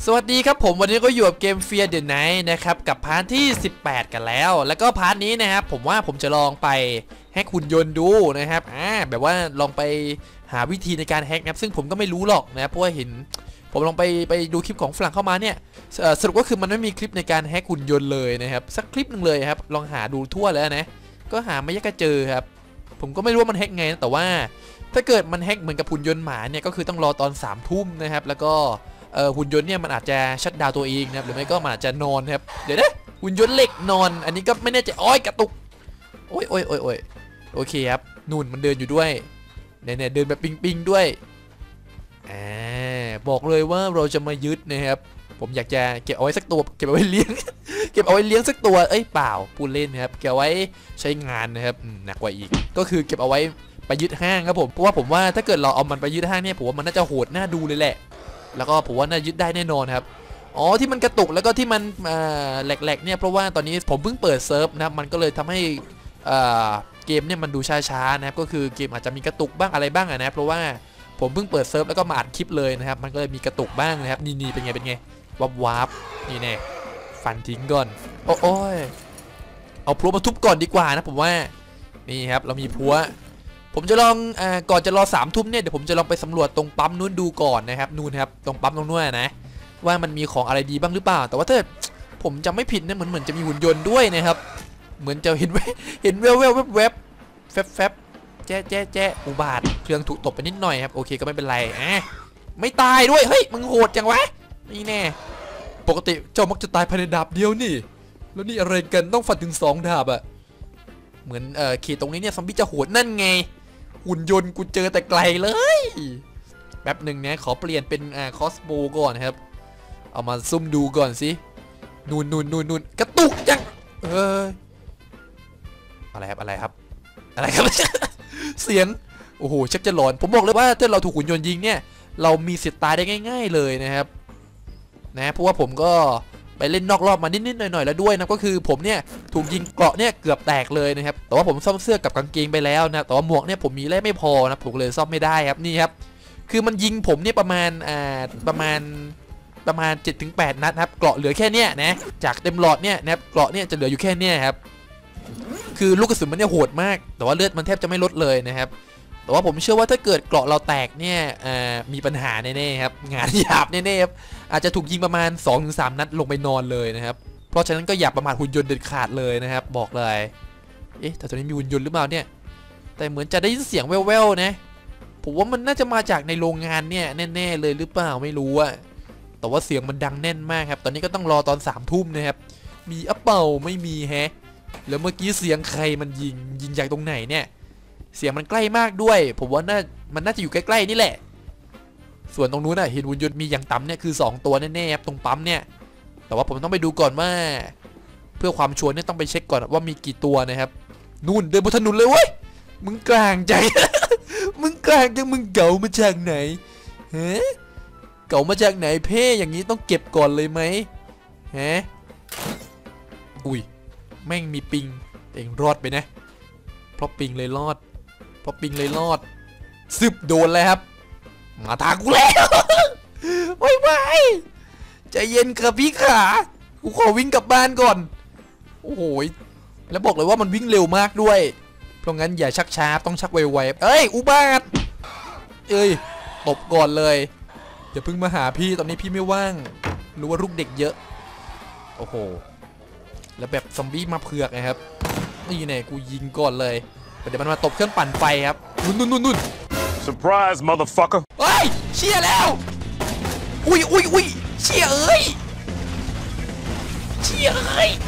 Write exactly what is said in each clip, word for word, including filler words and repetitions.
สวัสดีครับผมวันนี้ก็อยู่กับเกม Fear the Night นะครับกับพาร์ทที่สิบแปดกันแล้วแล้วก็พาร์ทนี้นะครับผมว่าผมจะลองไปแฮกหุ่นยนต์ดูนะครับอ่าแบบว่าลองไปหาวิธีในการแฮกนะซึ่งผมก็ไม่รู้หรอกนะเพราะว่าเห็นผมลองไปไปดูคลิปของฝรั่งเข้ามาเนี่ยสรุปก็คือมันไม่มีคลิปในการแฮกหุ่นยนต์เลยนะครับสักคลิปหนึ่งเลยครับลองหาดูทั่วแล้วนะก็หาไม่ยากจะเจอครับผมก็ไม่รู้ว่ามันแฮกไงแต่ว่าถ้าเกิดมันแฮกเหมือนกับหุ่นยนต์หมาเนี่ยก็คือต้องรอตอนสามทุ่มนะครับแล้วก็เออหุ่นยนต์เนี่ยมันอาจจะชัดดาวตัวเองนะครับหรือไม่ก็มันอาจจะนอนครับเดี๋ยวนะหุ่นยนต์เหล็กนอนอันนี้ก็ไม่แน่ใจอ้อยกระตุกโอ้ยโอ้ยโอ้ยโอ้ยโอเคครับนู่นมันเดินอยู่ด้วยเนี่ยเนี่ยเดินแบบปิงปิงด้วยอ่าบอกเลยว่าเราจะมายึดนะครับผมอยากจะเก็บเอาไว้สักตัวเก็บเอาไว้เลี้ยง เก็บเอาไว้เลี้ยงสักตัวเอ้ยเปล่าพูดเล่นนะครับเก็บเอาไว้ใช้งานนะครับหนักกว่าอีกก็คือเก็บเอาไว้ไปยึดห้างครับผมเพราะว่าผมว่าถ้าเกิดเราเอามันไปยึดห้างเนี่ยผมว่ามันน่าจะโหดน่าดูเลยแหละแล้วก็ผมว่าน่ายึดได้แน่นอนครับอ๋อที่มันกระตุกแล้วก็ที่มันแหลกๆเนี่ยเพราะว่าตอนนี้ผมเพิ่งเปิดเซิร์ฟนะมันก็เลยทำให้เกมเนี่ยมันดูช้าๆนะครับก็คือเกมอาจจะมีกระตุกบ้างอะไรบ้างนะเพราะว่าผมเพิ่งเปิดเซิร์ฟแล้วก็มาอัดคลิปเลยนะครับมันก็เลยมีกระตุกบ้างนะครับนี่ๆเป็นไงเป็นไงวับวับนี่แน่ฟันทิ้งก่อนโอ้ยเอาพลุมาทุบก่อนดีกว่านะผมว่านี่ครับเรามีพลุผมจะลองอ่าก่อนจะรอสามทุ่มเนี่ยเดี๋ยวผมจะลองไปสำรวจตรงปั๊มนู้นดูก่อนนะครับนู่นครับตรงปั๊มตรงนู้นนะว่ามันมีของอะไรดีบ้างหรือเปล่าแต่ว่าถ้าผมจำไม่ผิดเนี่ยเหมือนเหมือนจะมีหุ่นยนต์ด้วยนะครับเหมือนจะเห็นเห็นแววแววแวบแวบแฟบแฟบแจ๊ะแจ๊ะแจ๊ะอุบาทเครื่องถูกตบไปนิดหน่อยครับโอเคก็ไม่เป็นไรอ่ะไม่ตายด้วยเฮ้ยมึงโหดจังวะนี่แน่ปกติเจ้ามักจะตายภายในดาบเดียวนี่แล้วนี่อะไรกันต้องฟันถึงสองดาบอะเหมือนเอ่อเขตตรงนี้เนี่ยซอมบี้จะโหดนั่นไงหุ่นยนต์กูเจอแต่ไกลเลยแป๊บหนึ่งนะขอเปลี่ยนเป็นอ่าคอสโบก่อนครับเอามาซุ่มดูก่อนสินูนนูนนูนนูนกระตุกจังเอออะไรครับอะไรครับอะไรครับ เสียงโอ้โหชักจะหลอนผมบอกเลยว่าถ้าเราถูกหุ่นยนต์ยิงเนี่ยเรามีสิทธิ์ตายได้ง่ายๆเลยนะครับนะเพราะว่าผมก็ไปเล่นนอกรอบมานิดๆหน่อยๆแล้วด้วยนะก็คือผมเนี่ยถูกยิงเกราะเนี่ยเกือบแตกเลยนะครับแต่ว่าผมซ่อมเสื้อกับกางเกงไปแล้วนะแต่ว่าหมวกเนี่ยผมมีแร่ไม่พอนะผมเลยซ่อมไม่ได้ครับนี่ครับคือมันยิงผมเนี่ยประมาณอ่าประมาณประมาณ เจ็ดถึงแปด นัดครับเกราะเหลือแค่เนี้ยนะจากเต็มหลอดเนี่ยนะครับเกราะเนี่ยจะเหลืออยู่แค่เนี้ยครับคือลูกกระสุนมันเนี่ยโหดมากแต่ว่าเลือดมันแทบจะไม่ลดเลยนะครับแต่ว่าผมเชื่อว่าถ้าเกิดเกราะเราแตกเนี่ยมีปัญหาแน่ๆครับงานหยาบแน่ๆครับอาจจะถูกยิงประมาณ สองถึงสาม นัดลงไปนอนเลยนะครับเพราะฉะนั้นก็อย่าประมาทหุ่นยนต์เด็ดขาดเลยนะครับบอกเลยเอ๊ะแต่ตอนนี้มีหุ่นยนต์หรือเปล่าเนี่ยแต่เหมือนจะได้ยินเสียงแว่วๆนะผมว่ามันน่าจะมาจากในโรงงานเนี่ยแน่ๆเลยหรือเปล่าไม่รู้อะแต่ว่าเสียงมันดังแน่นมากครับตอนนี้ก็ต้องรอตอนสามทุ่มนะครับมีอัปเปาไม่มีแฮะแล้วเมื่อกี้เสียงใครมันยิงยิงจากตรงไหนเนี่ยเสียงมันใกล้มากด้วยผมว่าน่ามันน่าจะอยู่ใกล้ๆนี่แหละส่วนตรงนู้นน่ะเห็นหุ่นยนต์มีอย่างต่ำเนี่ยคือสองตัวแน่ๆครับตรงปั๊มเนี่ยแต่ว่าผมต้องไปดูก่อนว่าเพื่อความชัวร์เนี่ยต้องไปเช็คก่อนว่ามีกี่ตัวนะครับนู่นเดินบนถนนเลยเว้ยมึงกลางใจ มึงกลางจังมึงเก่ามาจากไหนเฮ้เก่ามาจากไหนเพ่อย่างนี้ต้องเก็บก่อนเลยไหมฮะอุ้ยแม่งมีปิงเองรอดไปนะเพราะปิงเลยรอดเพราะปิงเลยรอดซึบโดนเลยครับมาทางกูแล้วไม่ไหวใจเย็นครับพี่ขากูขอวิ่งกลับบ้านก่อนโอ้โหแล้วบอกเลยว่ามันวิ่งเร็วมากด้วยเพราะงั้นอย่าชักช้าต้องชักไวๆเอ้ยอุบาทเอ้ยตบก่อนเลยอย่าเพิ่งมาหาพี่ตอนนี้พี่ไม่ว่างรู้ว่าลูกเด็กเยอะโอ้โหแล้วแบบซอมบี้มาเผือกนะครับนี่แน่กูยิงก่อนเลยเดี๋ยวมันมาตบเครื่องปั่นไฟครับนุ่นนุ่นนุ่นนุ่น surprise motherfucker เฮ้ยเชี่ยแล้วอุ้ยอุ้ยอุ้ยเชี่ยเอ้ยเชี่ยเอ้ย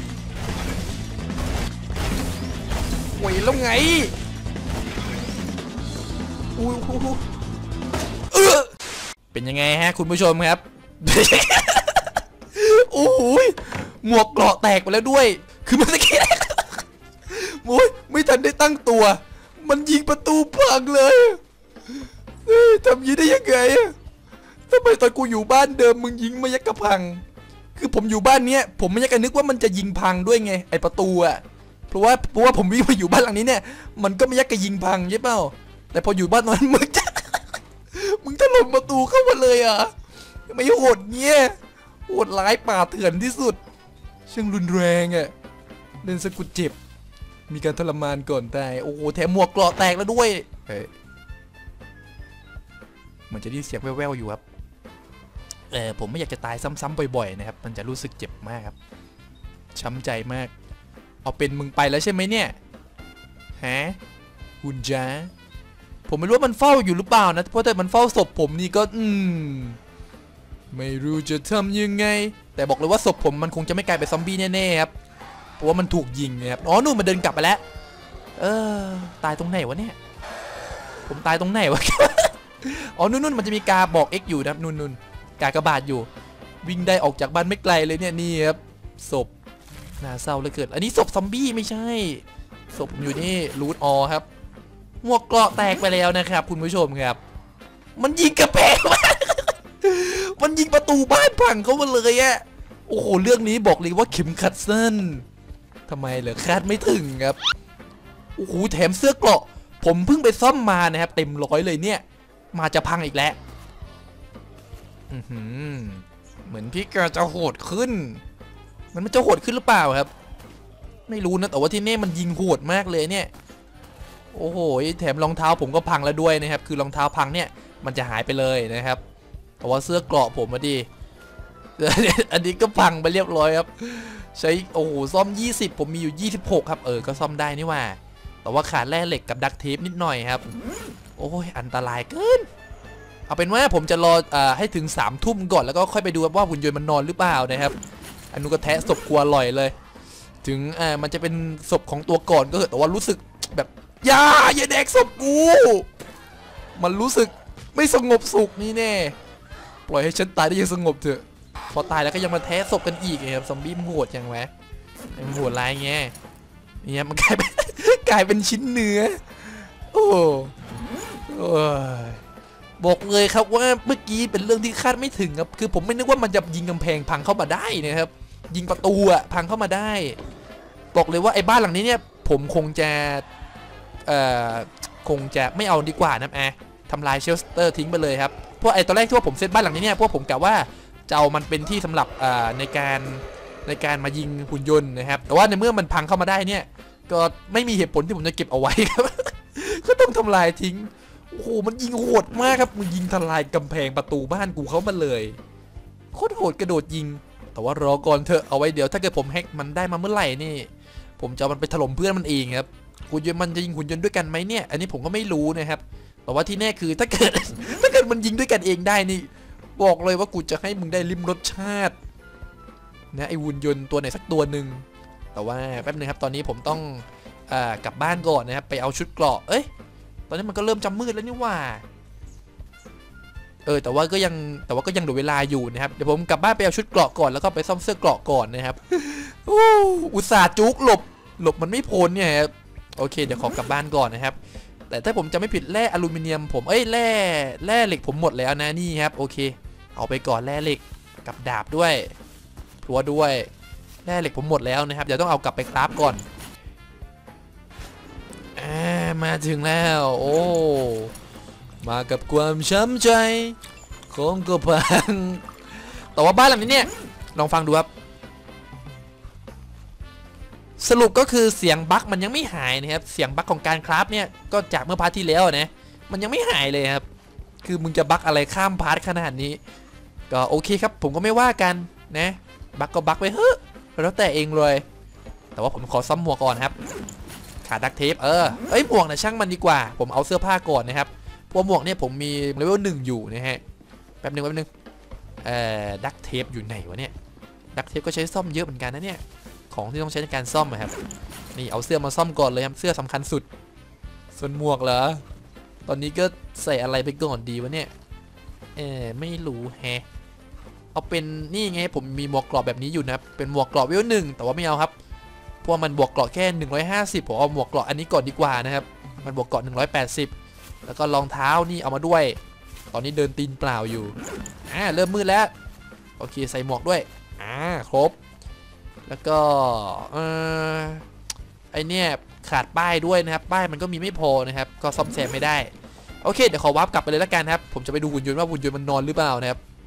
โอ้ยแล้วไงอุ้ยเออเป็นยังไงฮะคุณผู้ชมครับ โอ้ยหมวกเกราะแตกไปแล้วด้วยคือมันตะเกียบโอ้ยไม่ทันได้ตั้งตัวมันยิงประตูพังเลยทำยี้ได้ยังไงทำไมตอนกูอยู่บ้านเดิมมึงยิงไม่ยักกระพังคือผมอยู่บ้านเนี้ยผมไม่ยักกระนึกว่ามันจะยิงพังด้วยไงไอประตูอะเพราะว่าเพราะว่าผมวิ่งมาอยู่บ้านหลังนี้เนี่ยมันก็ไม่ยักกระยิงพังใช่เปล่าแต่พออยู่บ้านนั้นมึงจะมึงถล่มประตูเข้ามาเลยอ่ะไม่โหดเงี้ยโหดร้ายป่าเถื่อนที่สุดช่างรุนแรงอ่ะเล่นสกุลเจ็บมีการทรมานก่อนตายโอ้โหแถมหมวกเกราะแตกแล้วด้วยเฮ้ยเหมือนจะได้ยินเสียงแว่วๆอยู่ครับเออผมไม่อยากจะตายซ้ำๆบ่อยๆนะครับมันจะรู้สึกเจ็บมากครับช้ำใจมากเอาเป็นมึงไปแล้วใช่ไหมเนี่ยฮะคุณจ้าผมไม่รู้ว่ามันเฝ้าอยู่หรือเปล่านะเพราะแต่มันเฝ้าศพผมนี่ก็อืมไม่รู้จะทำยังไงแต่บอกเลยว่าศพผมมันคงจะไม่กลายเป็นซอมบี้แน่ๆครับเพราะว่ามันถูกยิงนะครับอ๋อนู่นมันเดินกลับไปแล้วเออตายตรงไหนวะเนี่ยผมตายตรงไหนวะ อ๋อนู่นๆมันจะมีกาบอก X อยู่นะครับนู่นๆกากระบาดอยู่วิ่งได้ออกจากบ้านไม่ไกลเลยเนี่ยนี่ครับศพน่าเศร้าเหลือเกินอันนี้ศพซอมบี้ไม่ใช่ศพอยู่นี่รูทออครับหมวกเกราะแตกไปแล้วนะครับคุณผู้ชมครับมันยิงกระแพง มันยิงประตูบ้านพังเข้ามาเลยอะโอ้โหเรื่องนี้บอกเลยว่าเข็มขัดสั้นทำไมเหรอคาดไม่ถึงครับโอ้โหแถมเสื้อเกราะผมเพิ่งไปซ่อมมานะครับเต็มร้อยเลยเนี่ยมาจะพังอีกแล้วอือหือเหมือนพี่แกจะโหดขึ้นมันมันจะโหดขึ้นหรือเปล่าครับไม่รู้นะแต่ว่าที่นี่มันยิงโหดมากเลยเนี่ยโอ้โหแถมรองเท้าผมก็พังแล้วด้วยนะครับคือรองเท้าพังเนี่ยมันจะหายไปเลยนะครับแต่ว่าเสื้อเกราะผมมาดีอันนี้ก็พังไปเรียบร้อยครับใช้โอ้โหซ่อมยี่สิบผมมีอยู่ยี่สิบหกครับเออก็ซ่อมได้นี่ว่าแต่ว่าขาดแร่เหล็กกับดักเทปนิดหน่อยครับโอ้ยอันตรายเกินเอาเป็นว่าผมจะรออ่าให้ถึงสามทุ่มก่อนแล้วก็ค่อยไปดูว่าหุ่นยนต์มันนอนหรือเปล่านะครับอันนู้นก็แทะศพกลัวลอยเลยถึงอ่ามันจะเป็นศพของตัวก่อนก็เถอะแต่ว่ารู้สึกแบบอย่าอย่าแดกศพกูมันรู้สึกไม่สงบสุขนี่แน่ปล่อยให้ฉันตายได้ยังสงบเถอะพอตายแล้วก็ยังมาแทะศพกันอีกไงครับซอมบี้มันโหดยังไงมันโหดร้ายไงเนี่ยมันกลายเป็น กลายเป็นชิ้นเนื้อโอ้โหบอกเลยครับว่าเมื่อกี้เป็นเรื่องที่คาดไม่ถึงครับคือผมไม่นึกว่ามันจะยิงกำแพงพังเข้ามาได้นะครับยิงประตูอะพังเข้ามาได้บอกเลยว่าไอ้บ้านหลังนี้เนี่ยผมคงจะเอ่อคงจะไม่เอาดีกว่านะแอร์ทำลายเชลสเตอร์ทิ้งไปเลยครับเพราะไอ้ตอนแรกที่ว่าผมเซตบ้านหลังนี้เนี่ยพวกผมกะว่าจะเอามันเป็นที่สำหรับในการในการมายิงหุ่นยนต์นะครับแต่ว่าในเมื่อมันพังเข้ามาได้เนี่ยก็ไม่มีเหตุผลที่ผมจะเก็บเอาไว้ครับ ก็ต้องทำลายทิ้งโอ้โหมันยิงโหดมากครับมันยิงทลายกำแพงประตูบ้านกูเข้ามาเลยโคตรโหดกระโดดยิงแต่ว่ารอก่อนเถอะเอาไว้เดี๋ยวถ้าเกิดผมแฮกมันได้มาเมื่อไหร่นี่ผมจะเอามันไปถล่มเพื่อนมันเองครับหุ่นยนต์มันจะยิงหุ่นยนต์ด้วยกันไหมเนี่ยอันนี้ผมก็ไม่รู้นะครับแต่ว่าที่แน่คือถ้าเกิด ถ้าเกิดมันยิงด้วยกันเองได้นี่บอกเลยว่ากูจะให้มึงได้ลิ้มรสชาตินะไอ้หุ่นยนต์ตัวไหนสักตัวหนึ่งแต่ว่าแป๊บนึงครับตอนนี้ผมต้องอ่ากลับบ้านก่อนนะครับไปเอาชุดเกราะเอ้ยตอนนี้มันก็เริ่มจะมืดแล้วนี่ว่าเออแต่ว่าก็ยังแต่ว่าก็ยังเหลือเวลาอยู่นะครับเดี๋ยวผมกลับบ้านไปเอาชุดเกราะก่อนแล้วก็ไปซ่อมเสื้อเกราะก่อนนะครับ อุตส่าห์จุกหลบหลบมันไม่พ้นเนี่ยครับโอเคเดี๋ยวขอกลับบ้านก่อนนะครับแต่ถ้าผมจะไม่ผิดแร่อลูมิเนียมผมเอ้ยแร่แร่เหล็กผมหมดแล้วนะนี่ครับโอเคเอาไปก่อนแร่เหล็กกับดาบด้วยพลัวด้วยแร่เหล็กผมหมดแล้วนะครับเดี๋ยวต้องเอากลับไปคราฟก่อนอ่ามาถึงแล้วโอ้มากับความช้ำใจของกระพังแต่ว่าบ้านหลังนี้เนี่ยลองฟังดูครับสรุปก็คือเสียงบั๊กมันยังไม่หายนะครับเสียงบั๊กของการคราฟเนี่ยก็จากเมื่อพาร์ทที่แล้วนะมันยังไม่หายเลยครับคือมึงจะบั๊กอะไรข้ามพาร์ทขนาดนี้ก็โอเคครับผมก็ไม่ว่ากันนะบั๊กก็บั๊กไปเฮ้ยแล้วแต่เองเลยแต่ว่าผมขอซ่อมหมวกก่อนครับขาดดักเทปเออเอ้ยหมวกนะช่างมันดีกว่าผมเอาเสื้อผ้าก่อนนะครับเพราะหมวกเนี่ยผมมีเลเวลหนึ่งอยู่นะฮะแป๊บนึงแป๊บนึงเอ่อดักเทปอยู่ไหนวะเนี่ยดักเทปก็ใช้ซ่อมเยอะเหมือนกันนะเนี่ยของที่ต้องใช้ในการซ่อมครับนี่เอาเสื้อมาซ่อมก่อนเลยครับเสื้อสำคัญสุดส่วนหมวกเหรอตอนนี้ก็ใส่อะไรไปก่อนดีวะเนี่ยเออไม่รู้แฮะเอาเป็นนี่ไงผมมีหมวกกรอบแบบนี้อยู่นะเป็นหมวกกรอบเวลหนึ่งแต่ว่าไม่เอาครับเพราะมันบวกเกราะแค่หนึ่งร้อยห้าสิบผมเอาหมวกเกราะอันนี้ก่อนดีกว่านะครับมันบวกเกราะหนึ่งร้อยแปดสิบแล้วก็รองเท้านี่เอามาด้วยตอนนี้เดินตีนเปล่าอยู่อ่าเริ่มมืดแล้วโอเคใส่หมวกด้วยอ่าครบแล้วก็เออไอเนี้ยขาดป้ายด้วยนะครับป้ายมันก็มีไม่พอนะครับก็ซ่อมแซมไม่ได้โอเคเดี๋ยวขอวาร์ปกลับไปเลยละกันครับผมจะไปดูหุ่นยนต์ว่าหุ่นยนต์มันนอนหรือเปล่านะครับ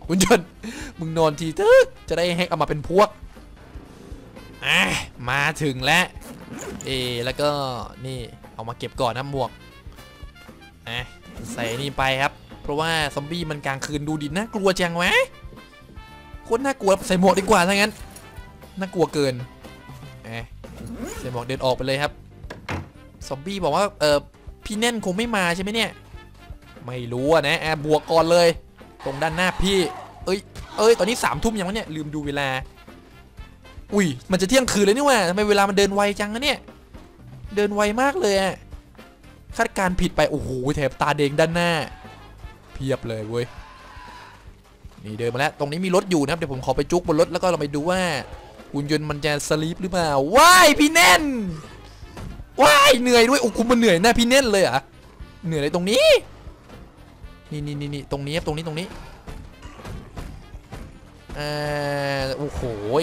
หุ่นยนต์มึงนอนทีเถอะจะได้แฮกเอามาเป็นพวกอ่ะมาถึงแล้วเอแล้วก็นี่เอามาเก็บก่อนนะหมวกอ่ะใส่นี่ไปครับเพราะว่าซอมบี้มันกลางคืนดูดิน่ากลัวจังวะโคตรน่ากลัวใส่หมวกดีกว่าถ้างั้นน่ากลัวเกินอ่ะใส่หมวกเดินออกไปเลยครับซอมบี้บอกว่าเออพี่แน่นคงไม่มาใช่ไหมเนี่ยไม่รู้อะนะแอบบวกก่อนเลยตรงด้านหน้าพี่เอ้ยเอ้ยตอนนี้สามทุ่มยังวะเนี่ยลืมดูเวลาอุ้ยมันจะเที่ยงคืนเลยนี่ว่าทำไมเวลามันเดินไวจังนะเนี่ยเดินไวมากเลยอะคาดการผิดไปโอ้โหแถบตาแดงด้านหน้าเพียบเลยเว้ยนี่เดินมาแล้วตรงนี้มีรถอยู่นะครับเดี๋ยวผมขอไปจุกบนรถแล้วก็เราไปดูว่าหุ่นยนต์มันจะสลีปหรือเปล่าว้ายพี่แน่นว้ายเหนื่อยด้วยโอ้คุณมันเหนื่อยหน้าพี่แน่นเลยอ่ะเหนื่อยเลยตรงนี้นี่นี่นี่นี่ตรงนี้ตรงนี้ตรงนี้อ่าโอ้โห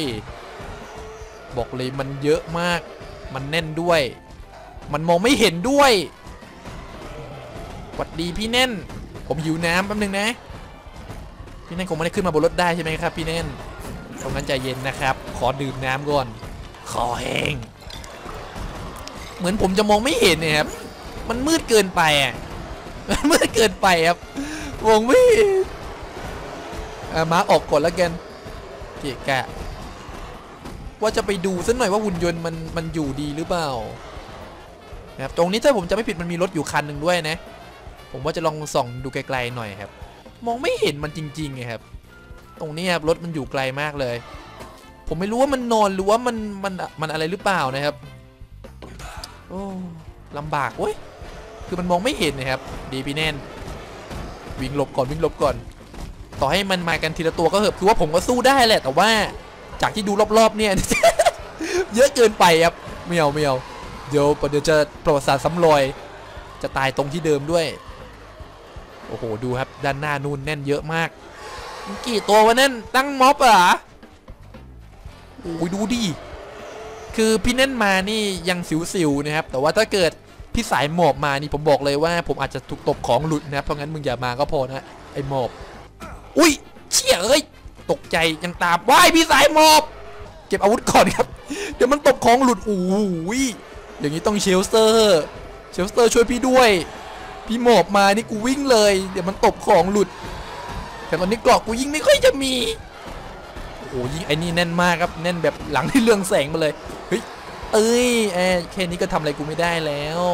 บอกเลยมันเยอะมากมันแน่นด้วยมันมองไม่เห็นด้วยสวัสดีพี่แน่นผมหิวน้ำแป๊บนึงนะพี่แน่นคงไม่ได้ขึ้นมาบนรถได้ใช่ไหมครับพี่แน่นตรงนั้นใจเย็นนะครับขอดื่มน้ำก่อนคอแห้งเหมือนผมจะมองไม่เห็นเนี่ยครับมันมืดเกินไปอ่ะมันมืดเกินไปครับมองไม่เห็นมาออกก่อนแล้วกันเกะกะว่าจะไปดูสักหน่อยว่าหุ่นยนต์มันมันอยู่ดีหรือเปล่าครับตรงนี้ถ้าผมจะไม่ผิดมันมีรถอยู่คันหนึ่งด้วยนะผมว่าจะลองส่องดูไกลๆหน่อยครับมองไม่เห็นมันจริงๆไงครับตรงนี้ครับรถมันอยู่ไกลมากเลยผมไม่รู้ว่ามันนอนหรือว่ามันมันมันอะไรหรือเปล่านะครับโอ้ลำบากเว้ยคือมันมองไม่เห็นนะครับดีพี่แน่นวิ่งหลบก่อนวิ่งหลบก่อนต่อให้มันมากันทีละตัวก็เหอะคือว่าผมก็สู้ได้แหละแต่ว่าจากที่ดูรอบๆเนี่ย เยอะเกินไปครับไม่เอาไม่เอาเดี๋ยวเดี๋ยวจะประวัติศาสตร์ซ้ำรอยจะตายตรงที่เดิมด้วยโอ้โหดูครับด้านหน้านู่นแน่นเยอะมากกี่ตัววะนั่นตั้งม็อบอ่ะโอ้ยดูดิคือพี่แน่นมานี่ยังสิวๆนะครับแต่ว่าถ้าเกิดพี่สายหมอบมานี่ผมบอกเลยว่าผมอาจจะถูกตบของหลุดนะครับเพราะงั้นมึงอย่ามาก็พอนะไอ้หมอบอุ้ยเชี่ยเอ้ยตกใจยังตามว้ายพี่สายหมอบเก็บอาวุธก่อนครับเดี๋ยวมันตบของหลุดโอ้ยอย่างนี้ต้องเชลสเตอร์เชลสเตอร์ช่วยพี่ด้วยพี่หมอบมานี่กูวิ่งเลยเดี๋ยวมันตบของหลุดแต่ตอนนี้กรอกกูยิงไม่ค่อยจะมีโอ้ยิงไอ้นี่แน่นมากครับแน่นแบบหลังที่เรืองแสงมาเลยเฮ้ยเอ้ยแอแค่นี้ก็ทำอะไรกูไม่ได้แล้ว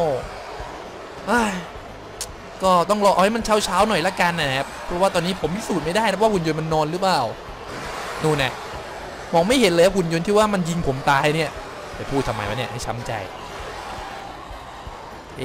ก็ต้องรอเอาให้มันเช้าเช้าหน่อยละกันนะครับเพราะว่าตอนนี้ผมพิสูจน์ไม่ได้นะว่าหุ่นยนต์มันนอนหรือเปล่านู่นแน่มองไม่เห็นเลยหุ่นยนต์ที่ว่ามันยิงผมตายเนี่ยไปพูดทำไมวะเนี่ยให้ช้ำใจเอ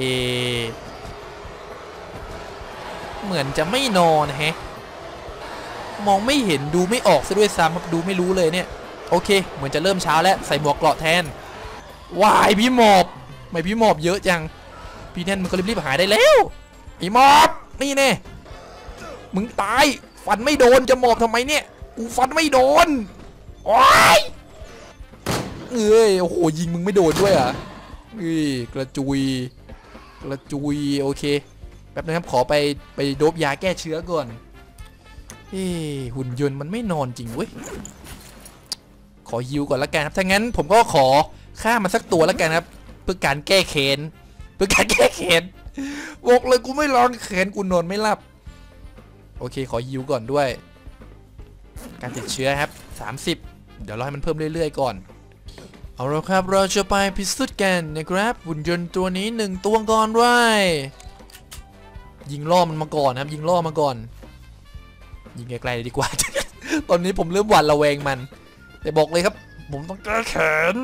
เหมือนจะไม่นอนแฮะมองไม่เห็นดูไม่ออกซะด้วยซ้ำดูไม่รู้เลยเนี่ยโอเคเหมือนจะเริ่มเช้าแล้วใส่หมวกเกราะแทนวายพี่หมอบไม่พี่หมอบเยอะจังพี่แน่นมึงก็รีบๆหายได้แล้วไอ้หมอบนี่แน่มึงตายฟันไม่โดนจะหมอบทำไมเนี่ยกูฟันไม่โดนโอ้ยเอ้ยโอ้โหยิงมึงไม่โดนด้วยอ่ะเอ้ยกระจุยกระจุยโอเคแป๊บนึงครับขอไปไปโดบยาแก้เชื้อก่อนเฮ้หุ่นยนต์มันไม่นอนจริงเว้ยขอฮิวก่อนละกันครับถ้างั้นผมก็ขอฆ่ามันสักตัวละกันครับเพื่อการแก้แค้นเพื่อการแก้แค้นบอกเลยกูไม่ร้อนแค้นกูนอนไม่หลับโอเคขอฮิวก่อนด้วยการติดเชื้อครับสามสิบเดี๋ยวเราให้มันเพิ่มเรื่อยๆก่อนเอาละครับเราจะไปพิสูจน์กันนะครับหุ่นยนต์ตัวนี้หนึ่งตัวก่อนด้วยยิงล่อมันมาก่อนครับยิงล่อมาก่อนยิงไกลๆเลยดีกว่า ตอนนี้ผมเริ่มหวาดระแวงมันแต่บอกเลยครับผมต้องแก้แค้น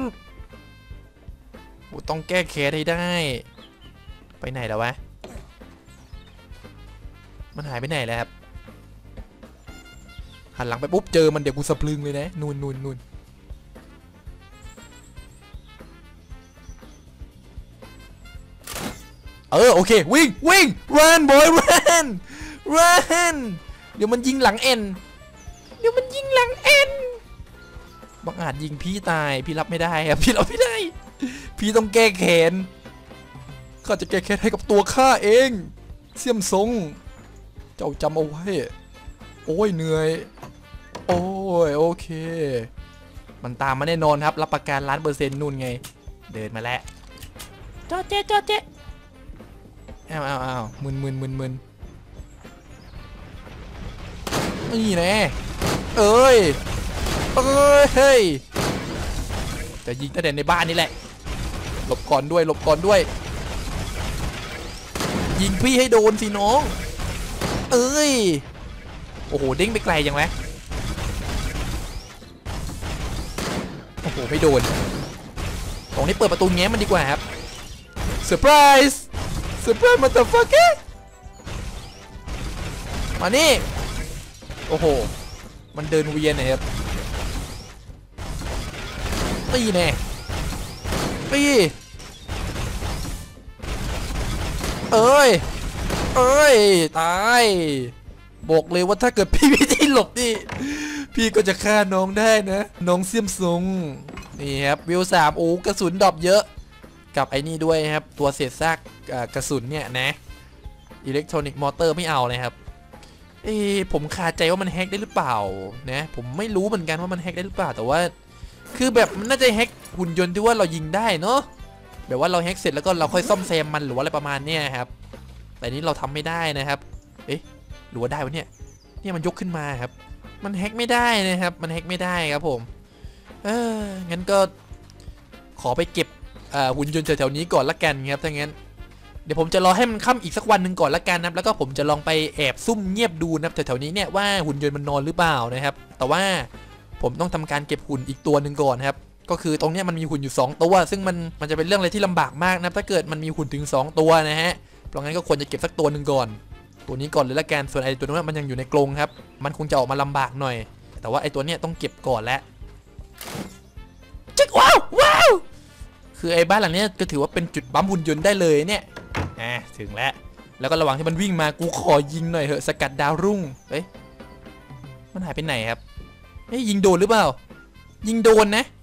ผมต้องแก้แค้นให้ได้ไปไหนแล้ววะมันหายไปไหนแล้วครับหันหลังไปปุ๊บเจอมันเดี๋ยวกูสะพรึงเลยนะนูนนูนนูนเออโอเควิ่งวิ่ง run boy run run เดี๋ยวมันยิงหลังเอ็นเดี๋ยวมันยิงหลังเอ็นบังอาจยิงพี่ตายพี่รับไม่ได้ครับพี่รับไม่ได้พี่ต้องแก้แค้นข้าจะแก้แค้นให้กับตัวข้าเองเสี่ยมซงเจ้าจำเอาไว้โอ้ยเหนื่อยโอ้ยโอเคมันตามมาแน่นอนครับรับประกันล้านเปอร์เซ็นต์นู่นไงเดินมาแล้วจอเจ๊จอเจ๊อ้าวอ้าวอ้าวมึนมึนมึนมึนนี่แน่เอ้ยเอ้ยเฮ้ยจะยิงตั้งแต่ในบ้านนี่แหละหลบก่อนด้วยหลบก่อนด้วยยิงพี่ให้โดนสิน้องเอ้ยโอ้โหเด้งไปไกลยังไหมโอ้โหไม่โดนตรงนี้เปิดประตูแง้มมันดีกว่าครับเซอร์ไพรส์เซอร์ไพรส์มาเตอร์ฟักเกอร์มานี่โอ้โหมันเดินเวียนนะครับตีแน่ตีเอ้ยเอ้ยตายบอกเลยว่าถ้าเกิดพี่ไม่ได้หลบนี่พี่ก็จะฆ่าน้องได้นะน้องเสี่ยมซุงนี่ครับวิวสามโอ้กระสุนดรอปเยอะกับไอ้นี่ด้วยครับตัวเศษซากกระสุนเนี่ยนะอิเล็กทรอนิกส์มอเตอร์ไม่เอาเลยครับเอ้ผมคาใจว่ามันแฮกได้หรือเปล่านะผมไม่รู้เหมือนกันว่ามันแฮกได้หรือเปล่าแต่ว่าคือแบบมันน่าจะแฮกหุ่นยนต์ที่ว่าเรายิงได้เนาะแบบว่าเราแฮกเสร็จแล้วก็เราค่อยซ่อมแซมมันหรือว่าอะไรประมาณเนี้ยครับแต่นี้เราทำไม่ได้นะครับเอ๊ะหรือว่าได้วะเนี่ยเนี่ยมันยกขึ้นมาครับมันแฮกไม่ได้นะครับมันแฮกไม่ได้ครับผมเอองั้นก็ขอไปเก็บหุ่นยนต์แถวๆนี้ก่อนละกันครับถ้างั้นเดี๋ยวผมจะรอให้มันค่ำอีกสักวันหนึ่งก่อนละกันนะแล้วก็ผมจะลองไปแอบซุ่มเงียบดูนะแถวๆนี้เนี่ยว่าหุ่นยนต์มันนอนหรือเปล่านะครับแต่ว่าผมต้องทำการเก็บหุ่นอีกตัวหนึ่งก่อนครับก็คือตรงนี้มันมีหุ่นอยู่สองตัวซึ่งมันมันจะเป็นเรื่องอะไรที่ลำบากมากนะถ้าเกิดมันมีหุ่นถึงสองตัวนะฮะเพราะงั้นก็ควรจะเก็บสักตัวหนึ่งก่อนตัวนี้ก่อนเลยละกันส่วนไอ้ตัวนั้นมันยังอยู่ในกรงครับมันคงจะออกมาลำบากหน่อยแต่ว่าไอ้ตัวเนี้ยต้องเก็บก่อนแล้วจิ๊กว้าวว้าวคือไอ้บ้านหลังนี้ก็ถือว่าเป็นจุดบั๊มหุ่นยนต์ได้เลยเนี่ยอ่ะถึงแล้วแล้วก็ระหว่างที่มันวิ่งมากูขอยิงหน่อยเหอะสกัดดาวรุ่งเฮ้ยมันหายไปไหนครับเฮ้ยยิงโดนหรือเปล่ายิงโดนนะ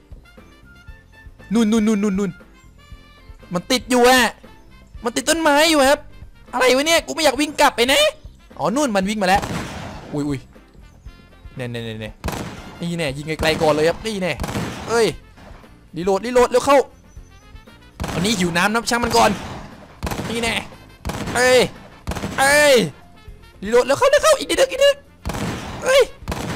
นุ่นนุ่นนุ่นนุ่นนุ่นมันติดอยู่อะมันติดต้นไม้อยู่ครับอะไรวะเนี่ยกูไม่อยากวิ่งกลับไปนะอ๋อนู่นมันวิ่งมาแล้วอุ้ยอุ้ยเน่เน่เน่เน่นี่แน่ยิงไกลๆก่อนเลยครับนี่แน่เอ้ยรีโหลดรีโหลดเร็วเข้าตอนนี้หิวน้ำน้ำช่างมันก่อนนี่แน่เอ้ยเอ้ยรีโหลดเร็วเข้าเร็วเข้าอีกนิดนึงอีกนิดนึงเอ้ย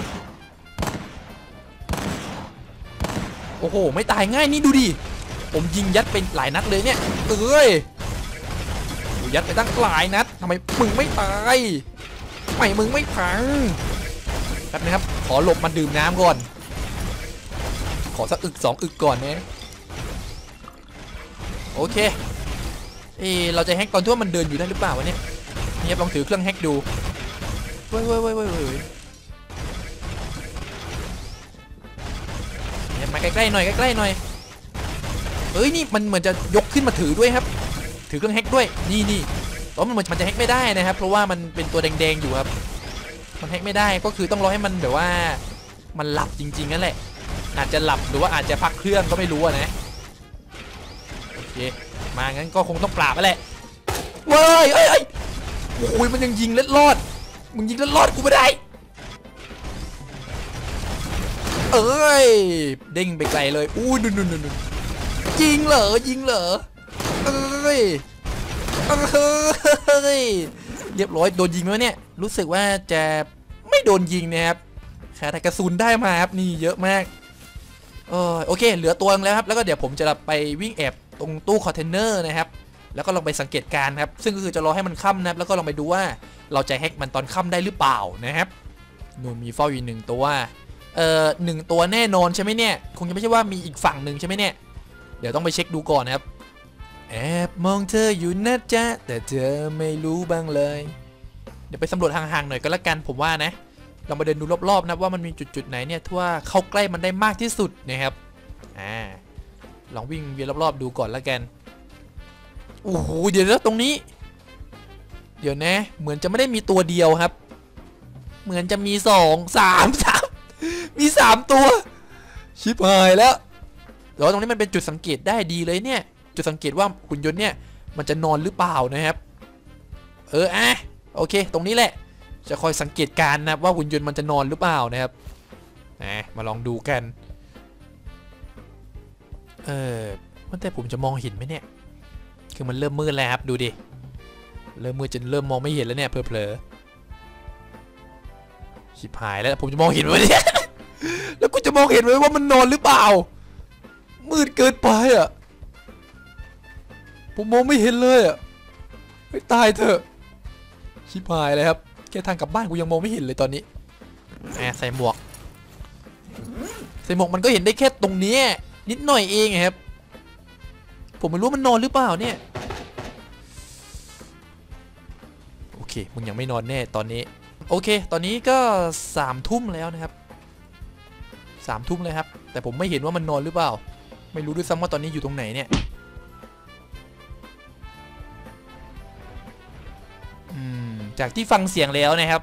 โอ้โหไม่ตายง่ายนี่ดูดิผมยิงยัดไปหลายนัดเลยเนี่ยเอ้ยยัดไปตั้งหลายนัดทำไมมึงไม่ตายทำไมมึงไม่พังแป๊บนะครับขอหลบมาดื่มน้ำก่อนขอสักอึกสองอึกก่อนนะโอเคเออเราจะแฮกตอนที่ว่ามันเดินอยู่ได้หรือเปล่าวะเนี่ยนี่ลองถือเครื่องแฮกดูเว้ยเว้ยเว้ยเว้ยเว้ยเนี่ยมาใกล้ๆหน่อยใกล้ๆหน่อยเอ้ยนี่มันเหมือนจะยกขึ้นมาถือด้วยครับถือเครื่องแฮกด้วยนี่นี่แต่มันมันจะแฮกไม่ได้นะครับเพราะว่ามันเป็นตัวแดงๆอยู่ครับมันแฮกไม่ได้ก็คือต้องรอให้มันแบบว่ามันหลับจริงๆนั่นแหละอาจจะหลับหรือว่าอาจจะพักเครื่องก็ไม่รู้นะโอเคมางั้นก็คงต้องปราบไปแหละเว้ยเอ้ยเอ้ยโอ้ยมันยังยิงเล็ดรอดมึงยิงเล็ดรอดกูไม่ได้เอ้ยเด้งไปไกลเลยอู้นุ่นนุ่นนุ่นยิงเหรอยิงเหรอเอ้ยเอ้ยเรียบร้อยโดนยิงไหมเนี่ยรู้สึกว่าจะไม่โดนยิงนะครับแค่แต่กระสุนได้มาครับนี่เยอะมากเออโอเคเหลือตัวนึงแล้วครับแล้วก็เดี๋ยวผมจะไปวิ่งแอบตรงตู้คอนเทนเนอร์นะครับแล้วก็ลองไปสังเกตการครับซึ่งก็คือจะรอให้มันค่ำนะครับแล้วก็ลองไปดูว่าเราจะแฮกมันตอนค่ำได้หรือเปล่านะครับนู่นมีเฝ้าอยู่หนึ่งตัวเอ่อหนึ่งตัวแน่นอนใช่ไหมเนี่ยคงจะไม่ใช่ว่ามีอีกฝั่งหนึ่งใช่ไหมเนี่ยเดี๋ยวต้องไปเช็คดูก่อนนะครับแอบมองเธออยู่นะจ๊ะแต่เธอไม่รู้บ้างเลยเดี๋ยวไปสำรวจห่างๆหน่อยก็แล้วกันผมว่านะเรามาเดินดูรอบๆนะว่ามันมีจุดๆไหนเนี่ยที่ว่าเข้าใกล้มันได้มากที่สุดนะครับอ่าลองวิ่งเวียนรอบๆดูก่อนแล้วกันโอ้โหเดี๋ยวนะตรงนี้เดี๋ยวนะเหมือนจะไม่ได้มีตัวเดียวครับเหมือนจะมีสองสามสามมีสามตัวชิบหายแล้วแต่ว่าตรงนี้มันเป็นจุดสังเกตได้ดีเลยเนี่ยจุดสังเกตว่าหุ่นยนต์เนี่ยมันจะนอนหรือเปล่านะครับเอออ่ะโอเคตรงนี้แหละจะคอยสังเกตการณ์นะว่าหุ่นยนต์มันจะนอนหรือเปล่านะครับนะมาลองดูกันเออว่าแต่ผมจะมองเห็นไหมเนี่ยคือมันเริ่มมืดแล้วครับดูดิเริ่มมืดจนเริ่มมองไม่เห็นแล้วเนี่ยเผลอๆชิบหายแล้วผมจะมองเห็นไหมเนี่ย แล้วกูจะมองเห็นไหมว่ามันนอนหรือเปล่ามืดเกินไปอ่ะผมมองไม่เห็นเลยอ่ะไม่ตายเถอะชิบหายเลยครับแค่ทางกลับบ้านกูยังมองไม่เห็นเลยตอนนี้แอบใส่หมวกใส่หมวกมันก็เห็นได้แค่ตรงนี้นิดหน่อยเองครับผมไม่รู้มันนอนหรือเปล่าเนี่ยโอเคมึงยังไม่นอนแน่ตอนนี้โอเคตอนนี้ก็สามทุ่มแล้วนะครับสามทุ่มเลยครับแต่ผมไม่เห็นว่ามันนอนหรือเปล่าไม่รู้ด้วยซ้ำว่าตอนนี้อยู่ตรงไหนเนี่ยอืมจากที่ฟังเสียงแล้วนะครับ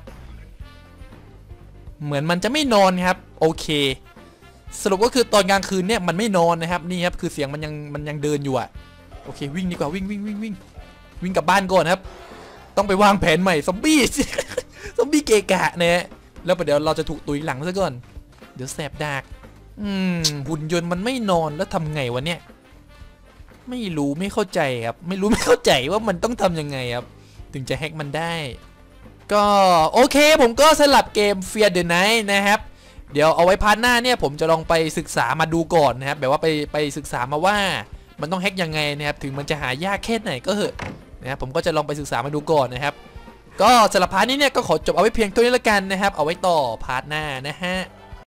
เหมือนมันจะไม่นอนครับโอเคสรุปก็คือตอนกลางคืนเนี่ยมันไม่นอนนะครับนี่ครับคือเสียงมันยังมันยังเดินอยู่อะโอเควิ่งดีกว่าวิ่งวิ่งวิ่งวิ่งวิ่งกลับบ้านก่อนครับต้องไปวางแผนใหม่ซอมบี้ ซอมบี้เกะกะเนี่ยแล้วเดี๋ยวเราจะถูกตุยหลังซะก่อนเดี๋ยวแสบดากอืมหุ่นยนต์มันไม่นอนแล้วทำไงวะเนี่ยไม่รู้ไม่เข้าใจครับไม่รู้ไม่เข้าใจว่ามันต้องทำยังไงครับถึงจะแฮกมันได้ก็โอเคผมก็สลับเกม Fear the Night นะครับเดี๋ยวเอาไว้พาร์ทหน้าเนี่ยผมจะลองไปศึกษามาดูก่อนนะครับแบบว่าไปไปศึกษามาว่ามันต้องแฮกยังไงนะครับถึงมันจะหายากแค่ไหนก็เหอะนะครับผมก็จะลองไปศึกษามาดูก่อนนะครับก็สำหรับพาร์ทนี้เนี่ยก็ขอจบเอาไว้เพียงเท่านี้ละกันนะครับเอาไว้ต่อพาร์ทหน้านะฮะ